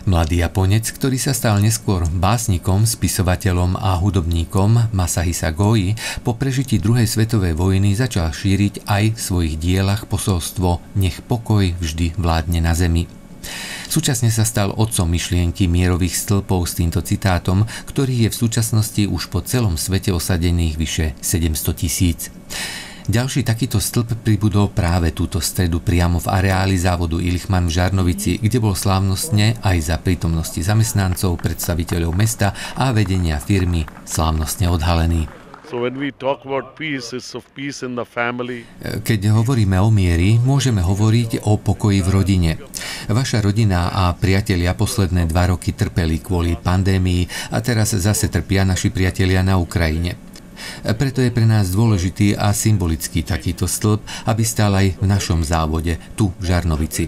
Mladý Japonec, ktorý sa stal neskôr básnikom, spisovateľom a hudobníkom Masahisa Goi, po prežití druhej svetovej vojny začal šíriť aj v svojich dielach posolstvo Nech pokoj vždy vládne na zemi. Súčasne sa stal otcom myšlienky mierových stĺpov s týmto citátom, ktorý je v súčasnosti už po celom svete osadených vyše 700 000. Ďalší takýto stĺp pribudol práve túto stredu priamo v areáli závodu Illichmann v Žarnovici, kde bol slávnostne aj za prítomnosti zamestnancov, predstaviteľov mesta a vedenia firmy slávnostne odhalený. Keď hovoríme o mieri, môžeme hovoriť o pokoji v rodine. Vaša rodina a priatelia posledné 2 roky trpeli kvôli pandémii a teraz zase trpia naši priatelia na Ukrajine. Preto je pre nás dôležitý a symbolický takýto stĺp, aby stál aj v našom závode, tu v Žarnovici.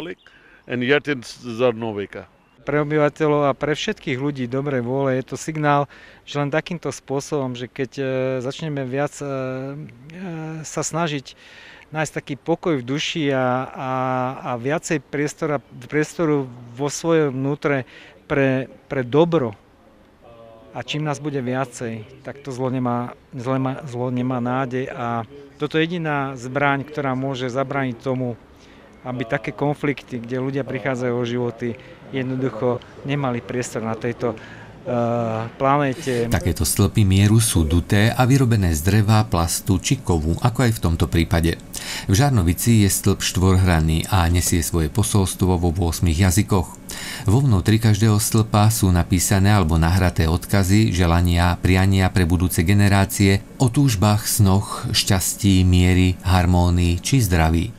Pre obyvateľov a pre všetkých ľudí dobrej vôle je to signál, že len takýmto spôsobom, že keď začneme viac sa snažiť nájsť taký pokoj v duši a viacej priestoru vo svojom vnútre pre dobro, a čím nás bude viacej, tak to zlo nemá nádej a toto je jediná zbraň, ktorá môže zabrániť tomu, aby také konflikty, kde ľudia prichádzajú o životy, jednoducho nemali priestor na tejto planéte. Takéto stĺpy mieru sú duté a vyrobené z dreva, plastu či kovu, ako aj v tomto prípade. V Žarnovici je stĺp štvorhranný a nesie svoje posolstvo vo 8 jazykoch. Vo vnútri každého stĺpa sú napísané alebo nahraté odkazy, želania, priania pre budúce generácie o túžbách, snoch, šťastí, miery, harmónii či zdraví.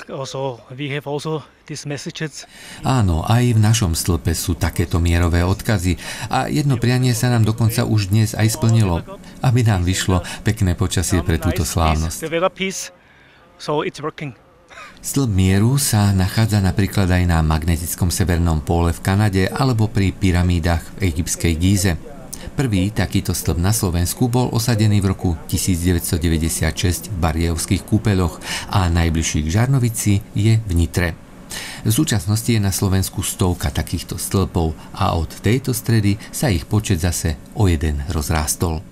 Áno, aj v našom stĺpe sú takéto mierové odkazy a jedno prianie sa nám dokonca už dnes aj splnilo, aby nám vyšlo pekné počasie pre túto slávnosť. Stĺp mieru sa nachádza napríklad aj na magnetickom severnom póle v Kanade alebo pri pyramídach v egyptskej Gíze. Prvý takýto stĺp na Slovensku bol osadený v roku 1996 v Bardejovských kúpeľoch a najbližší k Žarnovici je v Nitre. V súčasnosti je na Slovensku 100 takýchto stĺpov a od tejto stredy sa ich počet zase o jeden rozrástol.